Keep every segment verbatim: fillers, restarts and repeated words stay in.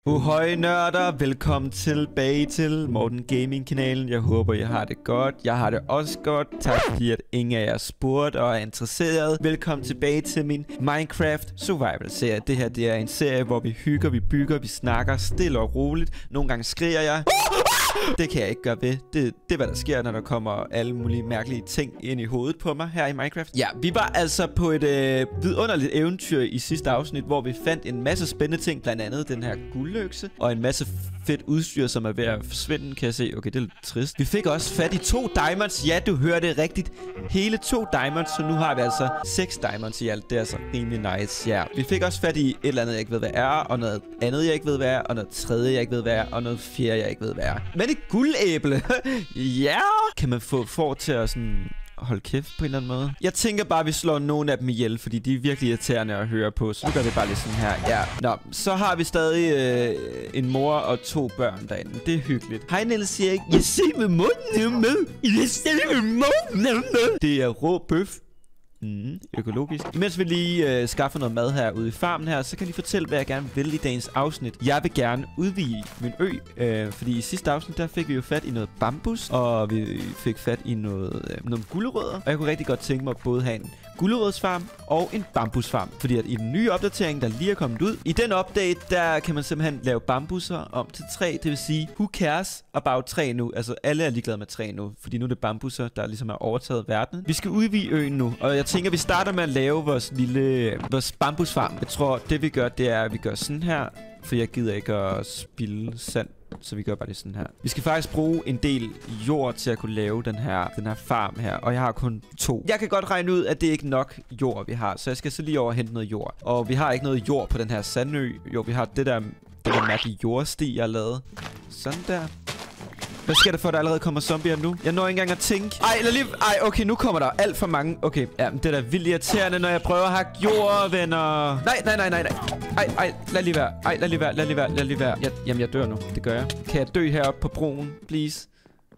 Uhøj nørder, velkommen tilbage til Morten Gaming kanalen. Jeg håber I har det godt. Jeg har det også godt. Tak fordi at ingen af jer spurgte og er interesseret. Velkommen tilbage til min Minecraft Survival serie. Det her det er en serie hvor vi hygger, vi bygger, vi snakker stille og roligt. Nogle gange skriger jeg. Det kan jeg ikke gøre ved. Det, det er hvad der sker når der kommer alle mulige mærkelige ting ind i hovedet på mig her i Minecraft. Ja, vi var altså på et øh, vidunderligt eventyr i sidste afsnit, hvor vi fandt en masse spændende ting. Blandt andet den her guldøkse og en masse fedt udstyr, som er ved at forsvinde, kan jeg se. Okay, det er lidt trist. Vi fik også fat i to diamonds. Ja, du hører det rigtigt. Hele to diamonds, så nu har vi altså seks diamonds i alt. Det er altså rimelig nice. Ja, vi fik også fat i et eller andet, jeg ikke ved, hvad er, og noget andet, jeg ikke ved, hvad er, og noget tredje, jeg ikke ved, hvad er, og noget fjerde, jeg ikke ved, hvad er. Men et guldæble. Ja! Kan man få får til at sådan hold kæft på en eller anden måde. Jeg tænker bare, at vi slår nogle af dem ihjel, fordi de er virkelig irriterende at høre på. Så nu gør vi bare lidt sådan her. Ja. Nå, så har vi stadig øh, en mor og to børn derinde. Det er hyggeligt. Hej Niels Erik. Jeg ser med munden med. Jeg ser med munden med. Det er rå bøf. Mm, økologisk. Imens vi lige øh, skaffer noget mad her ude i farmen her, så kan jeg lige fortælle, hvad jeg gerne vil i dagens afsnit. Jeg vil gerne udvide min ø, øh, fordi i sidste afsnit, der fik vi jo fat i noget bambus, og vi fik fat i noget, øh, nogle gulerødder. Og jeg kunne rigtig godt tænke mig at både have en gulerødsfarm og en bambusfarm. Fordi at i den nye opdatering, der lige er kommet ud, i den update, der kan man simpelthen lave bambusser om til træ. Det vil sige, who cares about træ nu? Altså, alle er ligeglade med træ nu, fordi nu er det bambusser, der ligesom har overtaget verden. Vi skal udvide øen nu, og jeg tænker, vi starter med at lave vores lille vores bambusfarm. Jeg tror, det vi gør, det er, at vi gør sådan her, for jeg gider ikke at spilde sand. Så vi gør bare det sådan her. Vi skal faktisk bruge en del jord til at kunne lave den her, den her farm her. Og jeg har kun to. Jeg kan godt regne ud, at det ikke er nok jord, vi har. Så jeg skal så lige over og hente noget jord. Og vi har ikke noget jord på den her sandø. Jo, vi har det der, det der mærkelige jordsti, jeg har lavet. Sådan der. Hvad sker der for, at der allerede kommer zombier nu? Jeg når ikke engang at tænke. Ej, lad lige... Ej, okay, nu kommer der alt for mange. Okay, ja, men det er da vildt irriterende, når jeg prøver at hakke jord, venner. Nej, nej, nej, nej, nej. Ej, ej, lad lige være. Ej, lad lige være, lad lige være, lad lige være. Jeg, jamen, jeg dør nu. Det gør jeg. Kan jeg dø heroppe på broen, please?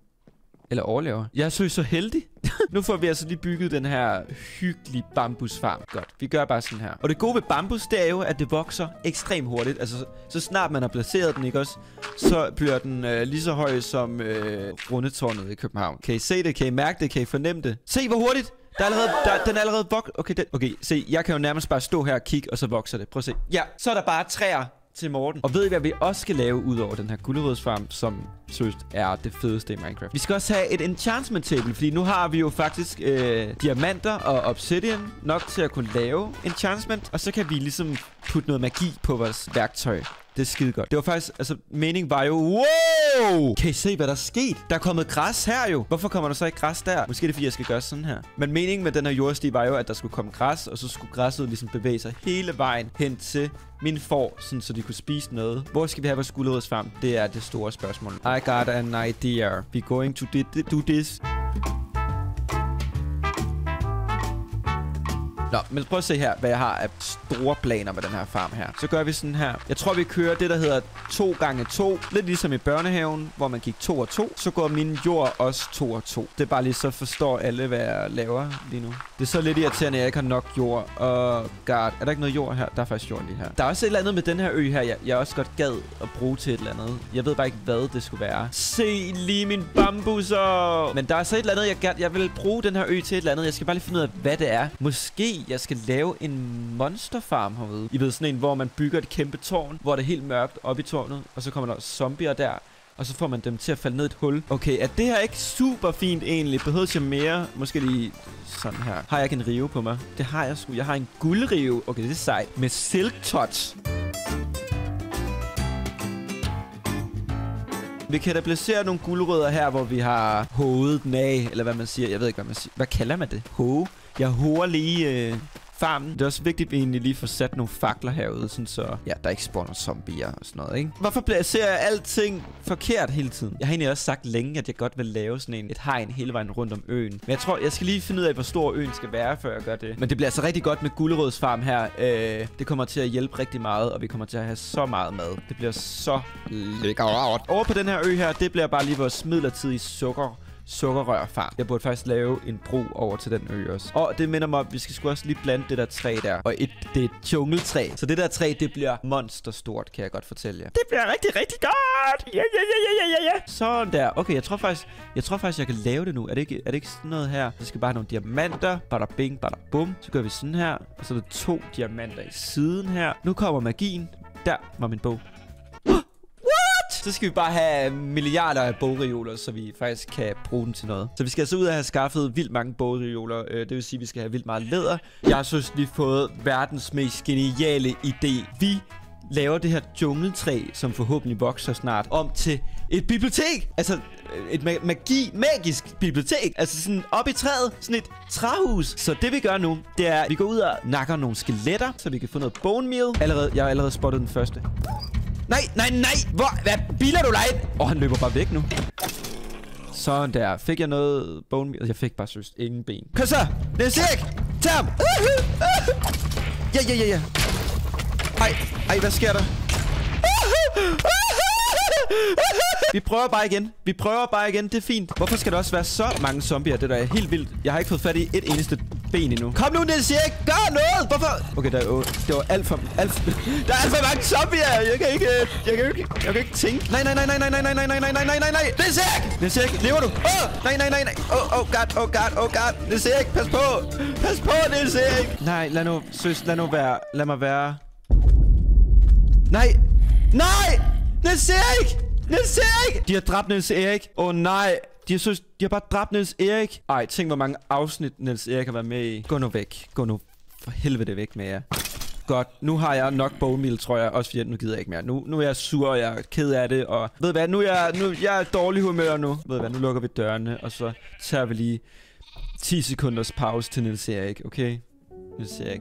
Eller overlever. Jeg er så så heldig. Nu får vi altså lige bygget den her hyggelige bambusfarm. Godt, vi gør bare sådan her. Og det gode ved bambus, det er jo, at det vokser ekstremt hurtigt. Altså, så snart man har placeret den, ikke også? Så bliver den øh, lige så høj som øh, rundetårnet i København. Kan I se det? Kan I mærke det? Kan I fornemme det? Se, hvor hurtigt! Der er allerede, der, den er allerede vokset. Okay, den, okay, se, jeg kan jo nærmest bare stå her og kigge, og så vokser det. Prøv at se. Ja, så er der bare træer til Morten. Og ved I, hvad vi også skal lave ud over den her gulerødsfarm, som seriøst er det fedeste i Minecraft? Vi skal også have et enchantment table, fordi nu har vi jo faktisk øh, diamanter og obsidian nok til at kunne lave enchantment, og så kan vi ligesom putte noget magi på vores værktøj. Det er skide godt. Det var faktisk, altså, meningen var jo, wow! Kan I se, hvad der er sket? Der er kommet græs her jo. Hvorfor kommer der så ikke græs der? Måske er det, fordi jeg skal gøre sådan her. Men meningen med den her jordsti var jo, at der skulle komme græs, og så skulle græsset ligesom bevæge sig hele vejen hen til min får, sådan, så de kunne spise noget. Hvor skal vi have vores gulerødsfarm? Det er det store spørgsmål. I got an idea. We're going to do this. Nå, men prøv at se her, hvad jeg har af store planer med den her farm her. Så gør vi sådan her. Jeg tror, vi kører det, der hedder to gange to. Lidt ligesom i børnehaven, hvor man gik to og to. Så går min jord også to og to. Det er bare lige så forstår alle, hvad jeg laver lige nu. Det er så lidt irriterende, at jeg ikke har nok jord. Og oh god, er der ikke noget jord her? Der er faktisk jord lige her. Der er også et eller andet med den her ø her, jeg, jeg også godt gad at bruge til et eller andet. Jeg ved bare ikke, hvad det skulle være. Se lige min bambusser! Men der er så et eller andet, jeg, gad, jeg vil bruge den her ø til et eller andet. Jeg skal bare lige finde ud af, hvad det er. Måske jeg skal lave en monsterfarm herude. I ved, sådan en, hvor man bygger et kæmpe tårn, hvor det er helt mørkt oppe i tårnet, og så kommer der zombier der, og så får man dem til at falde ned i et hul. Okay, er det her ikke super fint egentlig? Behøver jeg mere? Måske lige sådan her. Har jeg ikke en rive på mig? Det har jeg sgu. Jeg har en guldrive. Okay, det er sejt. Med silk touch. Vi kan da placere nogle guldrødder her, hvor vi har hovedet den af, eller hvad man siger. Jeg ved ikke, hvad man siger. Hvad kalder man det? Hoge? Jeg hover lige øh, farmen. Det er også vigtigt, at vi egentlig lige får sat nogle fakler herude, sådan så ja, der ikke spawner zombier og sådan noget, ikke? Hvorfor placerer jeg alting forkert hele tiden? Jeg har egentlig også sagt længe, at jeg godt vil lave sådan en, et hegn hele vejen rundt om øen. Men jeg tror, jeg skal lige finde ud af, hvor stor øen skal være, før jeg gør det. Men det bliver altså rigtig godt med gulerødsfarm her. Øh, det kommer til at hjælpe rigtig meget, og vi kommer til at have så meget mad. Det bliver så lækkert. Over på den her ø her, det bliver bare lige vores midlertidige sukker sukkerrørfarm. Jeg burde faktisk lave en bro over til den ø også. Og det minder mig om, at vi skal sgu også lige blande det der træ der. Og et, det er et jungletræ. Så det der træ, det bliver monsterstort, kan jeg godt fortælle jer. Det bliver rigtig, rigtig godt. Ja, ja, ja, ja, ja, ja. Sådan der. Okay, jeg tror faktisk, jeg tror faktisk, jeg kan lave det nu. Er det ikke, er det ikke sådan noget her? Så skal bare have nogle diamanter. Bada bing, bada bum. Så gør vi sådan her. Og så er der to diamanter i siden her. Nu kommer magien. Der var min bog. Så skal vi bare have milliarder af bogreoler, så vi faktisk kan bruge den til noget. Så vi skal altså ud og have skaffet vildt mange bogreoler. Det vil sige, at vi skal have vildt meget læder. Jeg synes, vi har fået verdens mest geniale idé. Vi laver det her jungletræ, som forhåbentlig vokser snart, om til et bibliotek. Altså et ma magi, magisk bibliotek. Altså sådan op i træet, sådan et træhus. Så det vi gør nu, det er, at vi går ud og nakker nogle skeletter, så vi kan få noget bone meal. Allerede, jeg har allerede spottet den første. Nej, nej, nej! Hvor? Hvad biler du dig? Åh, oh, han løber bare væk nu. Sådan der. Fik jeg noget bone meal? Jeg fik bare søst ingen ben. Kom så! Niels Erik! Tag ham! Ja, ja, ja, ja. Ej, ej, hvad sker der? Vi prøver bare igen. Vi prøver bare igen. Det er fint. Hvorfor skal der også være så mange zombier? Det der er helt vildt. Jeg har ikke fået fat i et eneste ben endnu. Kom nu, Niels Erik! Gør noget! Hvorfor? Okay, der er, det var alt for... Alt for der er alt for mange zombier! Jeg kan ikke... Jeg kan ikke... Jeg kan ikke tænke. Nej, nej, nej, nej, nej, nej, nej, nej, nej, nej, nej, nej, nej! Niels Erik! Niels Erik, lever du? Åh! Oh, nej, nej, nej, nej! Oh, oh god, oh god, oh god! Niels Erik, pas på! Pas på, Niels Erik! Nej, lad nu... Søs, lad nu være... Lad mig være... Nej! Nej! Niels Erik! Niels Erik! De har dræbt Niels Erik. Åh oh, nej. De har, synes, de har bare dræbt Niels Erik. Ej, tænk hvor mange afsnit Niels Erik har været med i. Gå nu væk. Gå nu for helvede væk med jer. Godt. Nu har jeg nok bone meal, tror jeg. Også fordi nu gider jeg ikke mere. Nu, nu er jeg sur, og jeg er ked af det. Og ved hvad? Nu er jeg, nu, jeg er dårlig humør nu. Ved hvad? Nu lukker vi dørene. Og så tager vi lige ti sekunders pause til Niels Erik. Okay? Niels Erik.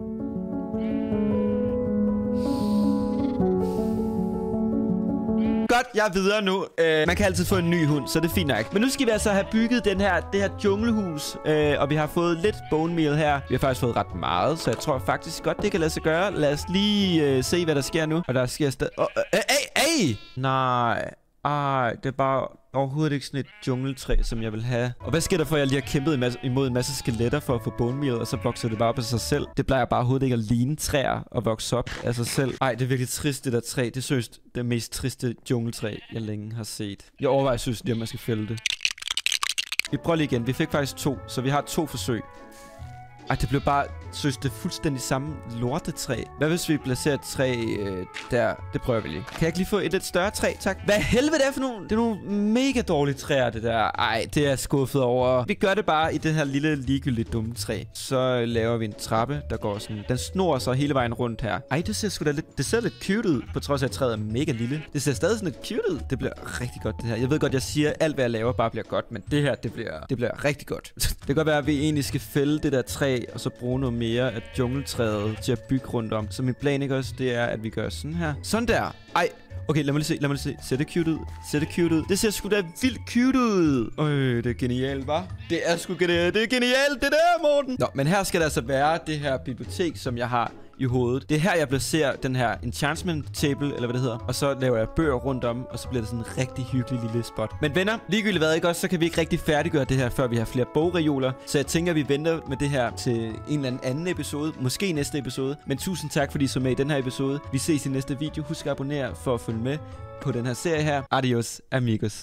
Godt, jeg er videre nu. Uh, man kan altid få en ny hund, så det er fint nok. Men nu skal vi altså have bygget den her, det her junglehus. Uh, og vi har fået lidt bone meal her. Vi har faktisk fået ret meget, så jeg tror faktisk godt, det kan lade sig gøre. Lad os lige uh, se, hvad der sker nu. Og der sker stadig... Oh, uh, ey, ey! Nej. Ej, det er bare overhovedet ikke sådan et jungletræ, som jeg vil have. Og hvad sker der for, at jeg lige har kæmpet imod en masse skeletter for at få bone meal, og så vokser det bare op af sig selv? Det plejer bare overhovedet ikke at ligne træer og vokse op af sig selv. Ej, det er virkelig trist, det der træ. Det er seriøst det mest triste jungletræ, jeg længe har set. Jeg overvejer, synes lige, at man skal fælde det. Vi prøver lige igen. Vi fik faktisk to, så vi har to forsøg. Ej, det blev bare... Synes det er fuldstændig samme lortetræ. Hvad hvis vi placerer et træ øh, der? Det prøver vi lige. Kan jeg ikke lige få et lidt større træ, tak? Hvad helvede det er for nogle... Det er nogle mega dårlige træer, det der. Ej, det er skuffet over. Vi gør det bare i det her lille ligegyldigt dumme træ. Så laver vi en trappe, der går sådan... Den snor sig hele vejen rundt her. Ej, det ser sgu da lidt... Det ser lidt cute ud, på trods af, at træet er mega lille. Det ser stadig sådan lidt cute ud. Det bliver rigtig godt, det her. Jeg ved godt, jeg siger, at alt, hvad jeg laver, bare bliver godt. Men det her, det bliver, det bliver rigtig godt. Det kan godt være, at vi egentlig skal fælde det der træ, og så bruge noget mere af jungletræet til at bygge rundt om. Så min plan, ikke også, det er, at vi gør sådan her. Sådan der. Ej. Okay, lad mig lige se. Lad mig lige se. Ser det cute ud? Ser det cute ud? Det ser sgu da vildt cute ud. Øh, det er genialt, hva'? Det er sgu genialt. Det er genialt, det der, Morten. Nå, men her skal der altså være det her bibliotek, som jeg har i hovedet. Det er her, jeg placerer den her enchantment table, eller hvad det hedder. Og så laver jeg bøger rundt om, og så bliver det sådan en rigtig hyggelig lille spot. Men venner, ligegyldigt hvad, ikke også, så kan vi ikke rigtig færdiggøre det her, før vi har flere bogreoler. Så jeg tænker, vi venter med det her til en eller anden anden episode. Måske næste episode. Men tusind tak, fordi I så med i den her episode. Vi ses i næste video. Husk at abonnere for at følge med på den her serie her. Adios, amigos.